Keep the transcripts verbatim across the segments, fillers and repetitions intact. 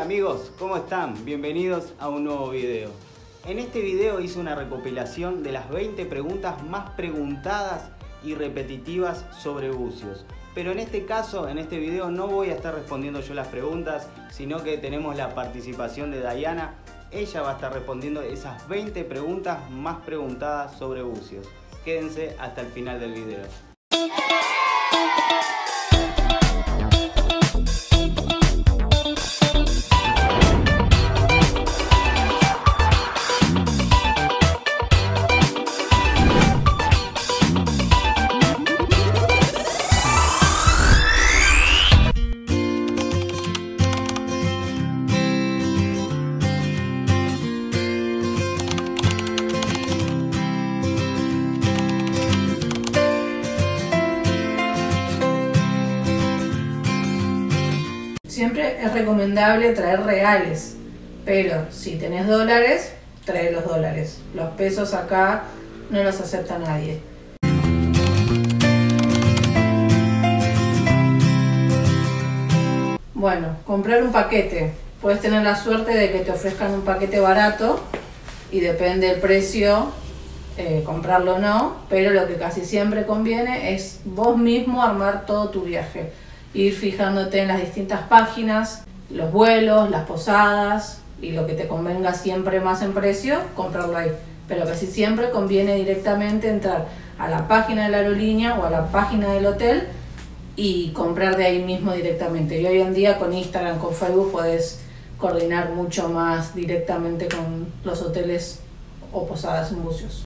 amigos, ¿cómo están? Bienvenidos a un nuevo video. En este video hice una recopilación de las veinte preguntas más preguntadas y repetitivas sobre bucios. Pero en este caso, en este video no voy a estar respondiendo yo las preguntas, sino que tenemos la participación de Diana. Ella va a estar respondiendo esas veinte preguntas más preguntadas sobre bucios. Quédense hasta el final del video. Siempre es recomendable traer reales, pero si tenés dólares, trae los dólares. Los pesos acá no los acepta nadie. Bueno, comprar un paquete. Puedes tener la suerte de que te ofrezcan un paquete barato y depende del precio, eh, comprarlo o no, pero lo que casi siempre conviene es vos mismo armar todo tu viaje. Ir fijándote en las distintas páginas, los vuelos, las posadas y lo que te convenga siempre más en precio, comprarlo ahí. Pero casi siempre conviene directamente entrar a la página de la aerolínea o a la página del hotel y comprar de ahí mismo directamente. Y hoy en día con Instagram, con Facebook podés coordinar mucho más directamente con los hoteles o posadas en bucios.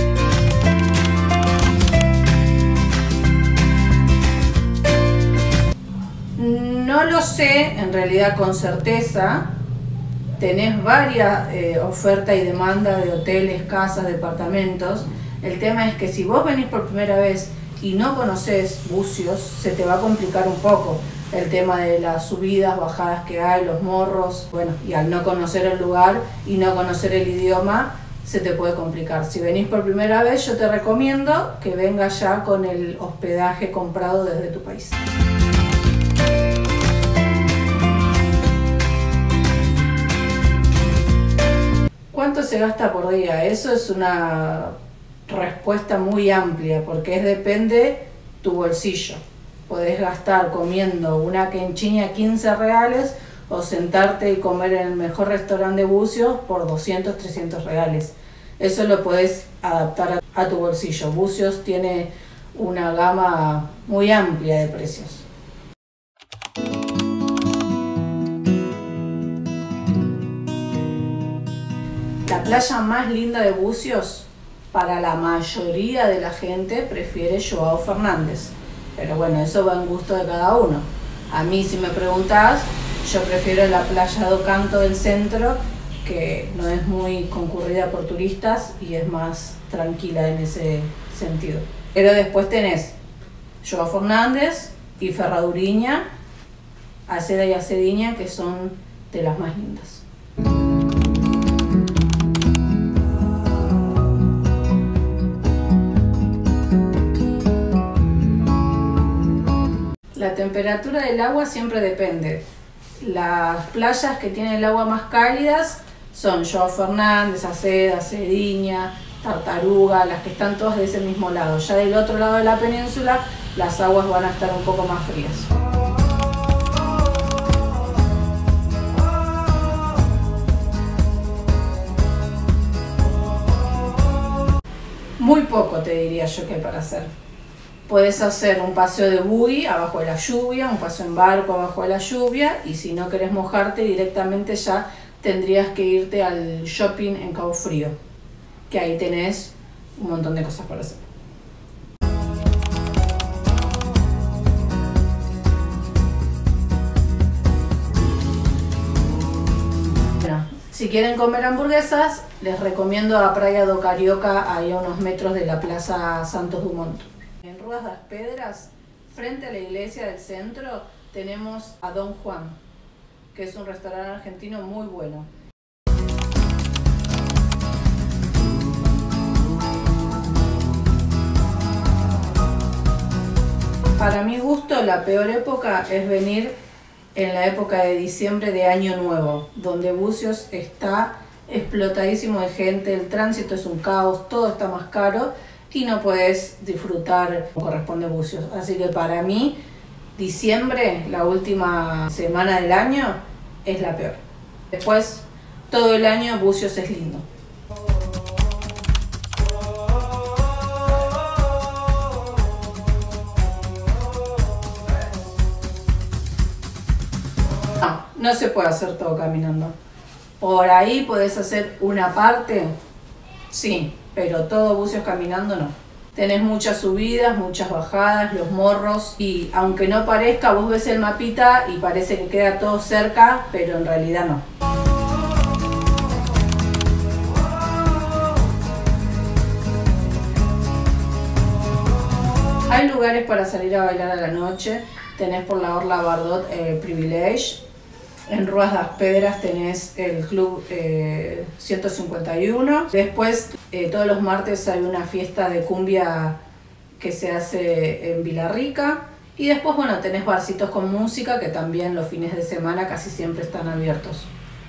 No lo sé, en realidad con certeza. Tenés varias eh, oferta y demanda de hoteles, casas, departamentos. El tema es que si vos venís por primera vez y no conocés bucios, se te va a complicar un poco el tema de las subidas, bajadas que hay, los morros. Bueno, y al no conocer el lugar y no conocer el idioma, se te puede complicar. Si venís por primera vez, yo te recomiendo que vengas ya con el hospedaje comprado desde tu país. ¿Cuánto se gasta por día? Eso es una respuesta muy amplia porque es depende tu bolsillo. Podés gastar comiendo una quenchiña quince reales o sentarte y comer en el mejor restaurante de bucios por doscientos, trescientos reales. Eso lo podés adaptar a, a tu bolsillo. Bucios tiene una gama muy amplia de precios. La playa más linda de Bucios, para la mayoría de la gente, prefiere João Fernández. Pero bueno, eso va en gusto de cada uno. A mí, si me preguntás, yo prefiero la playa do Canto del centro, que no es muy concurrida por turistas y es más tranquila en ese sentido. Pero después tenés João Fernández y Ferraduriña, Aceda y Acediña, que son de las más lindas. La temperatura del agua siempre depende. Las playas que tienen el agua más cálidas son João Fernández, Aceda, Acediña, Tartaruga, las que están todas de ese mismo lado. Ya del otro lado de la península las aguas van a estar un poco más frías. Muy poco te diría yo que hay para hacer. Puedes hacer un paseo de buggy abajo de la lluvia, un paseo en barco abajo de la lluvia, y si no querés mojarte directamente ya tendrías que irte al shopping en Cabo Frío, que ahí tenés un montón de cosas para hacer. Bueno, si quieren comer hamburguesas, les recomiendo a Praia do Carioca, ahí a unos metros de la Plaza Santos Dumont. En Ruas das Pedras, frente a la iglesia del centro, tenemos a Don Juan, que es un restaurante argentino muy bueno. Para mi gusto, la peor época es venir en la época de diciembre de Año Nuevo, donde Bucios está explotadísimo de gente, el tránsito es un caos, todo está más caro y no puedes disfrutar como corresponde Bucios. Así que para mí, diciembre, la última semana del año, es la peor. Después, todo el año Bucios es lindo. No, no se puede hacer todo caminando. Por ahí podés hacer una parte, sí, pero todo Bucios caminando no. Tenés muchas subidas, muchas bajadas, los morros, y aunque no parezca, vos ves el mapita y parece que queda todo cerca, pero en realidad no. Hay lugares para salir a bailar a la noche. Tenés por la Orla Bardot eh, Privilege. En Ruas das Pedras tenés el Club eh, ciento cincuenta y uno. Después, eh, todos los martes hay una fiesta de cumbia que se hace en Villarrica. Y después, bueno, tenés barcitos con música que también los fines de semana casi siempre están abiertos.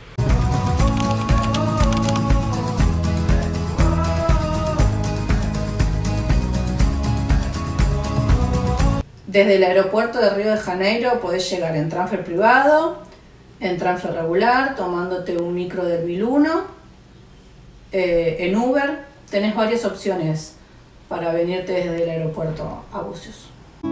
Desde el aeropuerto de Río de Janeiro podés llegar en transfer privado, en transfer regular, tomándote un micro del mil uno, eh, en Uber. Tenés varias opciones para venirte desde el aeropuerto a Bucios.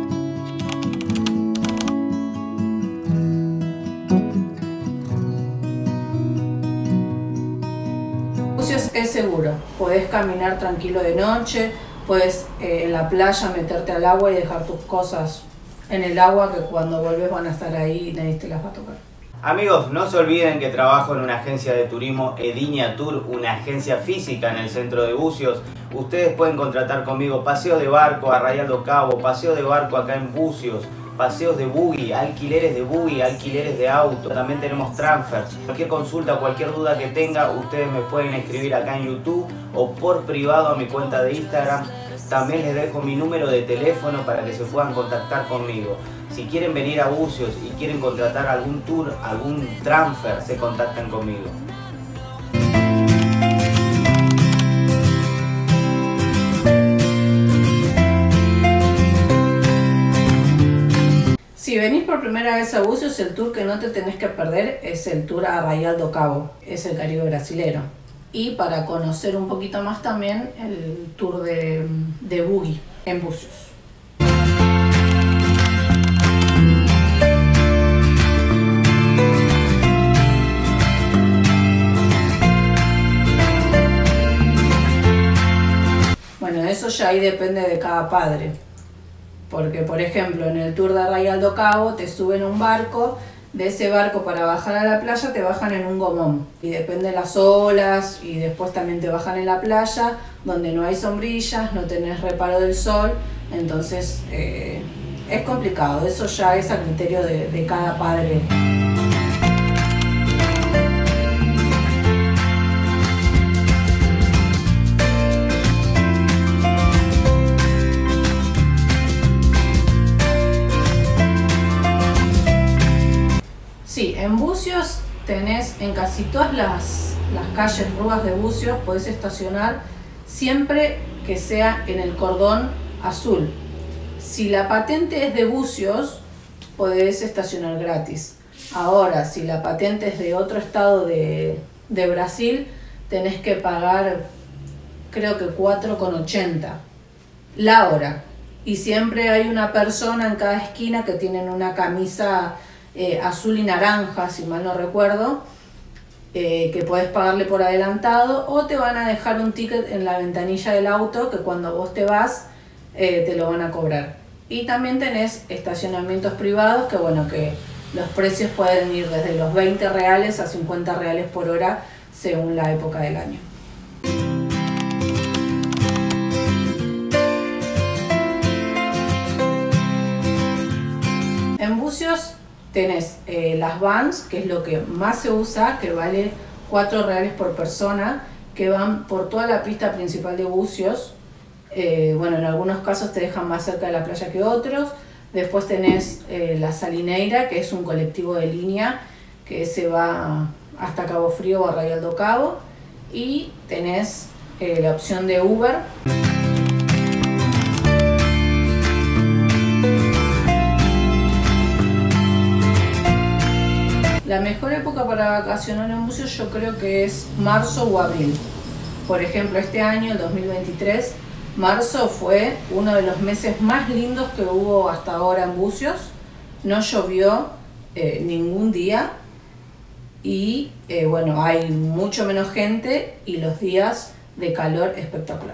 Bucios es seguro, podés caminar tranquilo de noche, puedes eh, en la playa meterte al agua y dejar tus cosas en el agua, que cuando vuelves van a estar ahí y nadie te las va a tocar. Amigos, no se olviden que trabajo en una agencia de turismo, Edinia Tour, una agencia física en el centro de Bucios. Ustedes pueden contratar conmigo paseo de barco a Arraial do Cabo, paseo de barco acá en Bucios, paseos de buggy, alquileres de buggy, alquileres de auto. También tenemos transfers. Cualquier consulta, cualquier duda que tenga, ustedes me pueden escribir acá en YouTube o por privado a mi cuenta de Instagram. También les dejo mi número de teléfono para que se puedan contactar conmigo. Si quieren venir a Bucios y quieren contratar algún tour, algún transfer, se contactan conmigo. Si venís por primera vez a Bucios, el tour que no te tenés que perder es el tour a Arraial do Cabo, es el Caribe brasilero. Y para conocer un poquito más también el tour de, de buggy en Bucios. Bueno, eso ya ahí depende de cada padre. Porque, por ejemplo, en el tour de Arraial do Cabo te suben a un barco, de ese barco para bajar a la playa te bajan en un gomón. Y depende de las olas, y después también te bajan en la playa, donde no hay sombrillas, no tenés reparo del sol, entonces eh, es complicado. Eso ya es a criterio de, de cada padre. Sí, en Bucios tenés en casi todas las, las calles, ruas de Bucios, podés estacionar siempre que sea en el cordón azul. Si la patente es de Bucios, podés estacionar gratis. Ahora, si la patente es de otro estado de, de Brasil, tenés que pagar, creo que cuatro con ochenta la hora. Y siempre hay una persona en cada esquina que tienen una camisa Eh, azul y naranja, si mal no recuerdo, eh, que podés pagarle por adelantado, o te van a dejar un ticket en la ventanilla del auto que cuando vos te vas eh, te lo van a cobrar. Y también tenés estacionamientos privados que bueno, que los precios pueden ir desde los veinte reales a cincuenta reales por hora según la época del año. En Bucios tenés eh, las vans, que es lo que más se usa, que vale cuatro reales por persona, que van por toda la pista principal de Bucios. Eh, bueno, en algunos casos te dejan más cerca de la playa que otros, Después tenés eh, la Salineira, que es un colectivo de línea que se va hasta Cabo Frío o Arraial do Cabo. Y tenés eh, la opción de Uber. La mejor época para vacacionar en buceo yo creo que es marzo o abril. Por ejemplo, este año, el dos mil veintitrés, marzo fue uno de los meses más lindos que hubo hasta ahora en buceos. No llovió eh, ningún día y eh, bueno, hay mucho menos gente y los días de calor espectacular.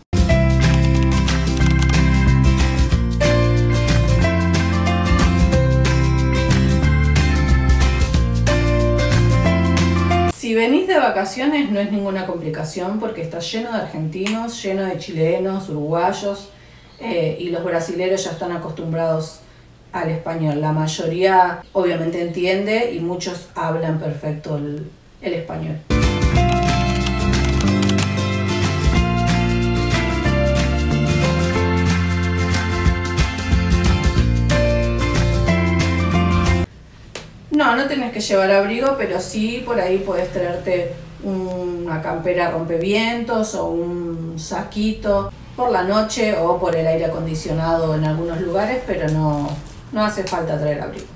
Si venís de vacaciones no es ninguna complicación porque está lleno de argentinos, lleno de chilenos, uruguayos eh, y los brasileros ya están acostumbrados al español. La mayoría obviamente entiende y muchos hablan perfecto el, el español. No, no tenés que llevar abrigo, pero sí por ahí podés traerte una campera rompevientos o un saquito por la noche o por el aire acondicionado en algunos lugares, pero no, no hace falta traer abrigo.